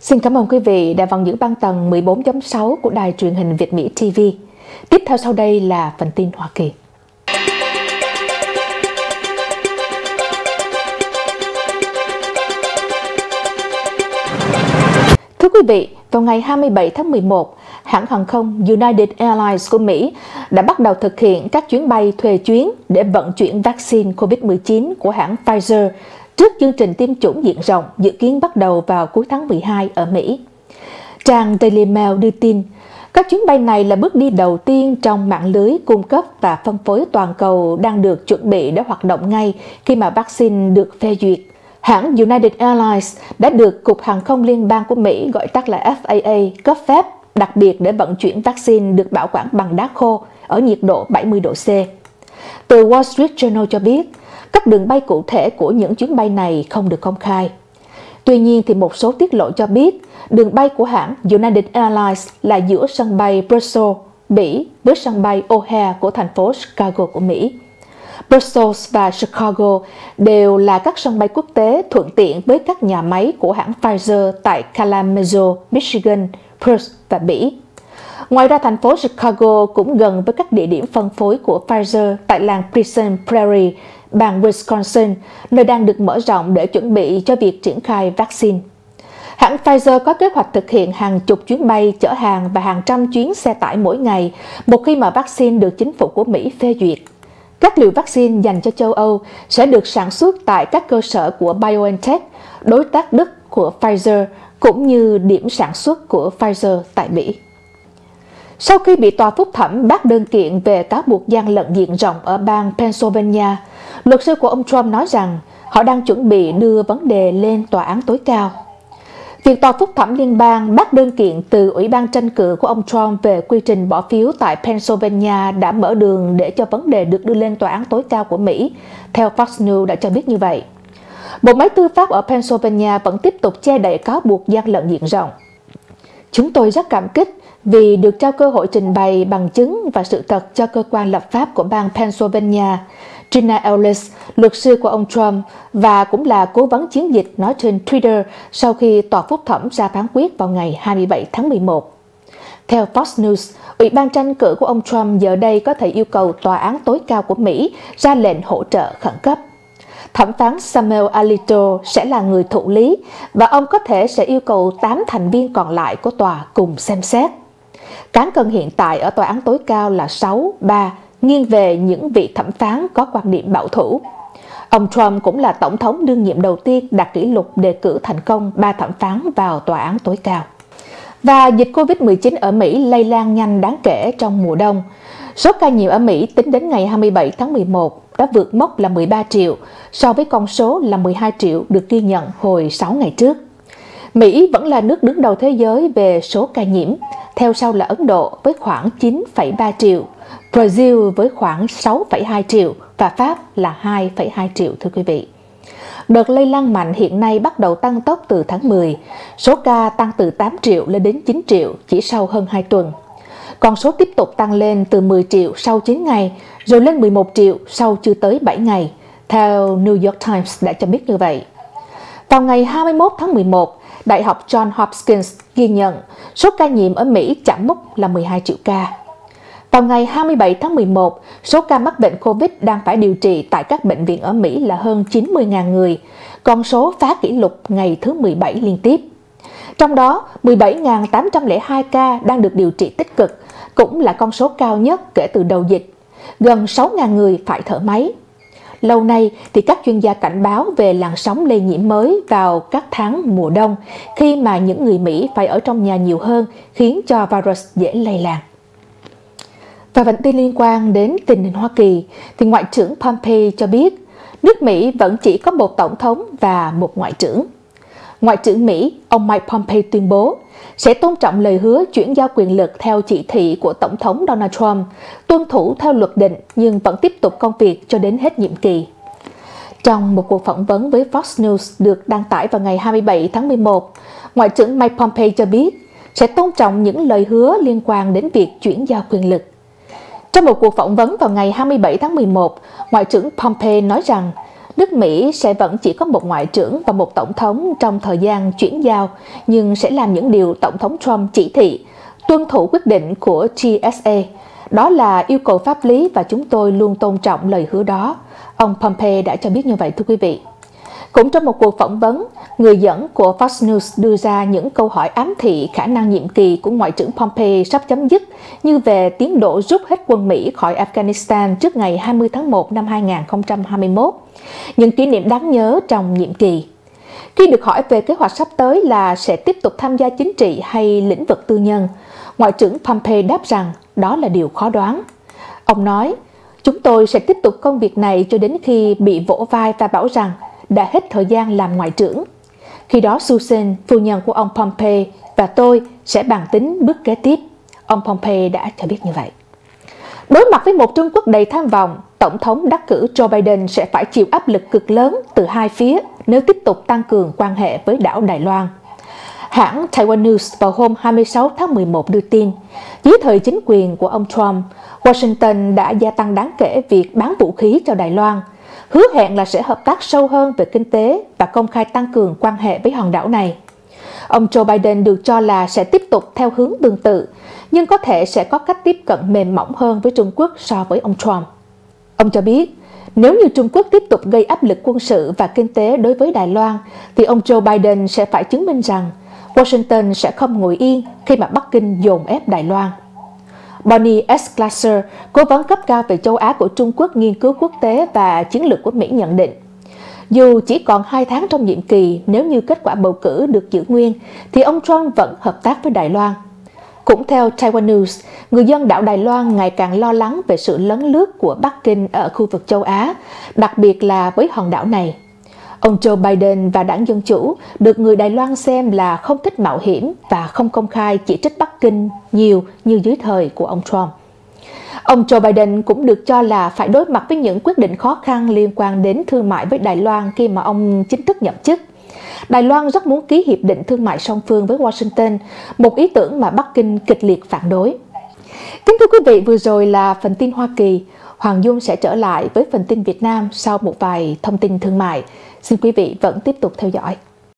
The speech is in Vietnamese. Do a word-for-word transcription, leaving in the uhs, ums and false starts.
Xin cảm ơn quý vị đã vào những băng tần mười bốn chấm sáu của Đài truyền hình Việt Mỹ ti vi. Tiếp theo sau đây là phần tin Hoa Kỳ. Thưa quý vị, vào ngày hai mươi bảy tháng mười một, hãng hàng không United Airlines của Mỹ đã bắt đầu thực hiện các chuyến bay thuê chuyến để vận chuyển vaccine Covid mười chín của hãng Pfizer trước chương trình tiêm chủng diện rộng dự kiến bắt đầu vào cuối tháng mười hai ở Mỹ. Trang Daily Mail đưa tin, các chuyến bay này là bước đi đầu tiên trong mạng lưới cung cấp và phân phối toàn cầu đang được chuẩn bị để hoạt động ngay khi mà vaccine được phê duyệt. Hãng United Airlines đã được Cục Hàng không Liên bang của Mỹ, gọi tắt là F A A, cấp phép đặc biệt để vận chuyển vaccine được bảo quản bằng đá khô ở nhiệt độ bảy mươi độ C. Từ Wall Street Journal cho biết, các đường bay cụ thể của những chuyến bay này không được công khai. Tuy nhiên, thì một số tiết lộ cho biết đường bay của hãng United Airlines là giữa sân bay Brussels, Bỉ với sân bay O'Hare của thành phố Chicago của Mỹ. Brussels và Chicago đều là các sân bay quốc tế thuận tiện với các nhà máy của hãng Pfizer tại Kalamazoo, Michigan, Perth và Bỉ. Ngoài ra, thành phố Chicago cũng gần với các địa điểm phân phối của Pfizer tại làng Pleasant Prairie, bang Wisconsin, nơi đang được mở rộng để chuẩn bị cho việc triển khai vaccine. Hãng Pfizer có kế hoạch thực hiện hàng chục chuyến bay chở hàng và hàng trăm chuyến xe tải mỗi ngày một khi mà vaccine được chính phủ của Mỹ phê duyệt. Các liều vaccine dành cho châu Âu sẽ được sản xuất tại các cơ sở của BioNTech, đối tác Đức của Pfizer, cũng như điểm sản xuất của Pfizer tại Mỹ. Sau khi bị tòa phúc thẩm bác đơn kiện về cáo buộc gian lận diện rộng ở bang Pennsylvania, luật sư của ông Trump nói rằng họ đang chuẩn bị đưa vấn đề lên tòa án tối cao. Việc tòa phúc thẩm liên bang bác đơn kiện từ Ủy ban tranh cử của ông Trump về quy trình bỏ phiếu tại Pennsylvania đã mở đường để cho vấn đề được đưa lên tòa án tối cao của Mỹ, theo Fox News đã cho biết như vậy. Bộ máy tư pháp ở Pennsylvania vẫn tiếp tục che đậy cáo buộc gian lận diện rộng. Chúng tôi rất cảm kích vì được trao cơ hội trình bày bằng chứng và sự thật cho cơ quan lập pháp của bang Pennsylvania, Gina Ellis, luật sư của ông Trump và cũng là cố vấn chiến dịch, nói trên Twitter sau khi tòa phúc thẩm ra phán quyết vào ngày hai mươi bảy tháng mười một. Theo Fox News, Ủy ban tranh cử của ông Trump giờ đây có thể yêu cầu tòa án tối cao của Mỹ ra lệnh hỗ trợ khẩn cấp. Thẩm phán Samuel Alito sẽ là người thụ lý và ông có thể sẽ yêu cầu tám thành viên còn lại của tòa cùng xem xét. Cán cân hiện tại ở tòa án tối cao là sáu ba, nghiêng về những vị thẩm phán có quan điểm bảo thủ. Ông Trump cũng là tổng thống đương nhiệm đầu tiên đạt kỷ lục đề cử thành công ba thẩm phán vào tòa án tối cao. Và dịch Covid mười chín ở Mỹ lây lan nhanh đáng kể trong mùa đông. Số ca nhiễm ở Mỹ tính đến ngày hai mươi bảy tháng mười một đã vượt mốc là mười ba triệu, so với con số là mười hai triệu được ghi nhận hồi sáu ngày trước. Mỹ vẫn là nước đứng đầu thế giới về số ca nhiễm, theo sau là Ấn Độ với khoảng chín phẩy ba triệu, Brazil với khoảng sáu phẩy hai triệu và Pháp là hai phẩy hai triệu, thưa quý vị. Đợt lây lan mạnh hiện nay bắt đầu tăng tốc từ tháng mười, số ca tăng từ tám triệu lên đến chín triệu chỉ sau hơn hai tuần. Con số tiếp tục tăng lên từ mười triệu sau chín ngày, rồi lên mười một triệu sau chưa tới bảy ngày, theo New York Times đã cho biết như vậy. Vào ngày hai mươi mốt tháng mười một, Đại học Johns Hopkins ghi nhận số ca nhiễm ở Mỹ chạm mốc là mười hai triệu ca. Vào ngày hai mươi bảy tháng mười một, số ca mắc bệnh Covid đang phải điều trị tại các bệnh viện ở Mỹ là hơn chín mươi nghìn người, con số phá kỷ lục ngày thứ mười bảy liên tiếp. Trong đó, mười bảy nghìn tám trăm lẻ hai ca đang được điều trị tích cực, cũng là con số cao nhất kể từ đầu dịch. Gần sáu nghìn người phải thở máy. Lâu nay thì các chuyên gia cảnh báo về làn sóng lây nhiễm mới vào các tháng mùa đông khi mà những người Mỹ phải ở trong nhà nhiều hơn, khiến cho virus dễ lây lan. Và bản tin liên quan đến tình hình Hoa Kỳ thì Ngoại trưởng Pompeo cho biết nước Mỹ vẫn chỉ có một tổng thống và một ngoại trưởng. Ngoại trưởng Mỹ, ông Mike Pompeo tuyên bố sẽ tôn trọng lời hứa chuyển giao quyền lực theo chỉ thị của Tổng thống Donald Trump, tuân thủ theo luật định nhưng vẫn tiếp tục công việc cho đến hết nhiệm kỳ. Trong một cuộc phỏng vấn với Fox News được đăng tải vào ngày hai mươi bảy tháng mười một, Ngoại trưởng Mike Pompeo cho biết sẽ tôn trọng những lời hứa liên quan đến việc chuyển giao quyền lực. Trong một cuộc phỏng vấn vào ngày hai mươi bảy tháng mười một, Ngoại trưởng Pompeo nói rằng nước Mỹ sẽ vẫn chỉ có một ngoại trưởng và một tổng thống trong thời gian chuyển giao, nhưng sẽ làm những điều Tổng thống Trump chỉ thị, tuân thủ quyết định của T S A. Đó là yêu cầu pháp lý và chúng tôi luôn tôn trọng lời hứa đó. Ông Pompeo đã cho biết như vậy, thưa quý vị. Cũng trong một cuộc phỏng vấn, người dẫn của Fox News đưa ra những câu hỏi ám thị khả năng nhiệm kỳ của Ngoại trưởng Pompeo sắp chấm dứt, như về tiến độ rút hết quân Mỹ khỏi Afghanistan trước ngày hai mươi tháng một năm hai nghìn không trăm hai mươi mốt, những kỷ niệm đáng nhớ trong nhiệm kỳ. Khi được hỏi về kế hoạch sắp tới là sẽ tiếp tục tham gia chính trị hay lĩnh vực tư nhân, Ngoại trưởng Pompeo đáp rằng đó là điều khó đoán. Ông nói, chúng tôi sẽ tiếp tục công việc này cho đến khi bị vỗ vai và bảo rằng đã hết thời gian làm ngoại trưởng. Khi đó Susan, phu nhân của ông Pompeo, và tôi sẽ bàn tính bước kế tiếp. Ông Pompeo đã cho biết như vậy. Đối mặt với một Trung Quốc đầy tham vọng, Tổng thống đắc cử Joe Biden sẽ phải chịu áp lực cực lớn từ hai phía nếu tiếp tục tăng cường quan hệ với đảo Đài Loan. Hãng Taiwan News vào hôm hai mươi sáu tháng mười một đưa tin, dưới thời chính quyền của ông Trump, Washington đã gia tăng đáng kể việc bán vũ khí cho Đài Loan, hứa hẹn là sẽ hợp tác sâu hơn về kinh tế và công khai tăng cường quan hệ với hòn đảo này. Ông Joe Biden được cho là sẽ tiếp tục theo hướng tương tự, nhưng có thể sẽ có cách tiếp cận mềm mỏng hơn với Trung Quốc so với ông Trump. Ông cho biết, nếu như Trung Quốc tiếp tục gây áp lực quân sự và kinh tế đối với Đài Loan, thì ông Joe Biden sẽ phải chứng minh rằng Washington sẽ không ngồi yên khi mà Bắc Kinh dồn ép Đài Loan. Bonnie S. Glasser, cố vấn cấp cao về châu Á của Trung Quốc nghiên cứu quốc tế và chiến lược của Mỹ nhận định, dù chỉ còn hai tháng trong nhiệm kỳ, nếu như kết quả bầu cử được giữ nguyên, thì ông Trump vẫn hợp tác với Đài Loan. Cũng theo Taiwan News, người dân đảo Đài Loan ngày càng lo lắng về sự lấn lướt của Bắc Kinh ở khu vực châu Á, đặc biệt là với hòn đảo này. Ông Joe Biden và đảng Dân Chủ được người Đài Loan xem là không thích mạo hiểm và không công khai chỉ trích Bắc Kinh nhiều như dưới thời của ông Trump. Ông Joe Biden cũng được cho là phải đối mặt với những quyết định khó khăn liên quan đến thương mại với Đài Loan khi mà ông chính thức nhậm chức. Đài Loan rất muốn ký hiệp định thương mại song phương với Washington, một ý tưởng mà Bắc Kinh kịch liệt phản đối. Kính thưa quý vị, vừa rồi là phần tin Hoa Kỳ. Hoàng Dung sẽ trở lại với phần tin Việt Nam sau một vài thông tin thương mại. Xin quý vị vẫn tiếp tục theo dõi.